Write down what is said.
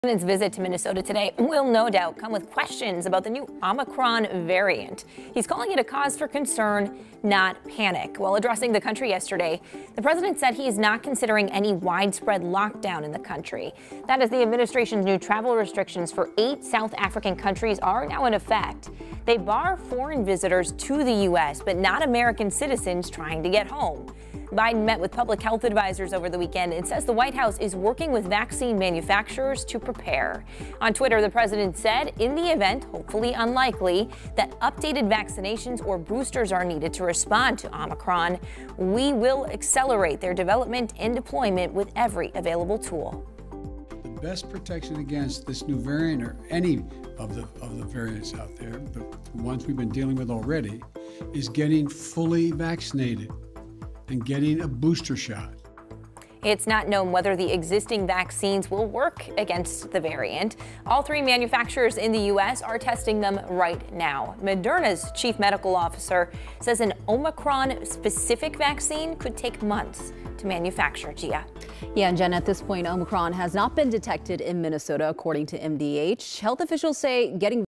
The president's visit to Minnesota today will no doubt come with questions about the new Omicron variant. He's calling it a cause for concern, not panic. While addressing the country yesterday, the president said he is not considering any widespread lockdown in the country. That is, the administration's new travel restrictions for 8 South African countries are now in effect. They bar foreign visitors to the U.S., but not American citizens trying to get home. Biden met with public health advisors over the weekend and says the White House is working with vaccine manufacturers to prepare. On Twitter, the president said, in the event, hopefully unlikely, that updated vaccinations or boosters are needed to respond to Omicron, we will accelerate their development and deployment with every available tool. The best protection against this new variant, or any of the variants out there, the ones we've been dealing with already, is getting fully vaccinated and getting a booster shot. It's not known whether the existing vaccines will work against the variant. All 3 manufacturers in the U.S. are testing them right now. Moderna's chief medical officer says an Omicron-specific vaccine could take months to manufacture. Gia. Yeah, and Jen, at this point, Omicron has not been detected in Minnesota, according to MDH. Health officials say getting